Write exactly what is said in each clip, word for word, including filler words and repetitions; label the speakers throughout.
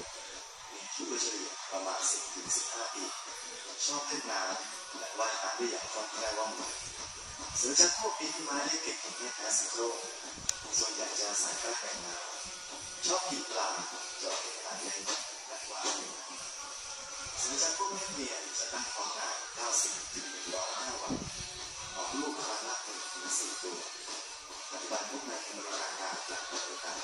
Speaker 1: ลูกก็จะอยู่ประมาณ สิบถึงสิบห้า ปีชอบเล่นน้ำและว่ายน้ำได้อย่างคล่องแคล่วว่องไวเสือจักรพวกปีนไม้ได้เก่งไม่แพ้สัตว์โลกส่วนใหญ่จะอาศัยใกล้แหล่งน้ำชอบกินปลาเจาะอาหารเล่นและว่ายเสือจักรพวกเมียจะตั้งท้องนาน เก้าสิบถึงหนึ่งร้อยห้า วันออกลูกครั้งละ หนึ่งถึงสี่ ตัวปัจจุบันพวกนายเป็นราคาจากอเมริกาใต้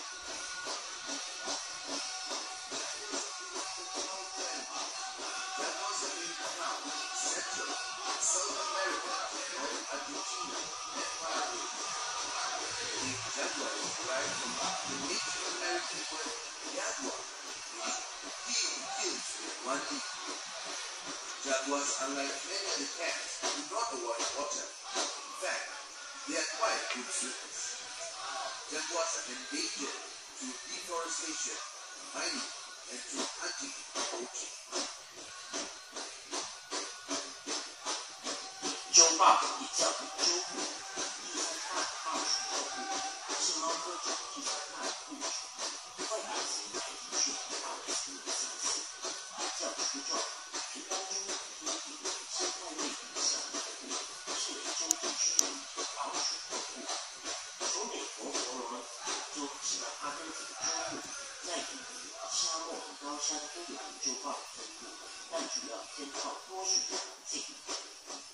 Speaker 2: Jaguars, unlike many other cats, do not avoid water. In fact, they are quite good swimmers. Jaguars are endangered through deforestation, mining, and through hunting and poaching.
Speaker 3: 周报也叫周部，第三大号属头部，是猫科中第三大的部属，外表型与体数大为雌的相似，较粗壮。皮包中阴顶生态类以上的头部，是为周部属于号属头部。从美国佛罗州直到阿根廷中部，在以沙漠和高山都有周报分布，但主要偏靠多水的环境。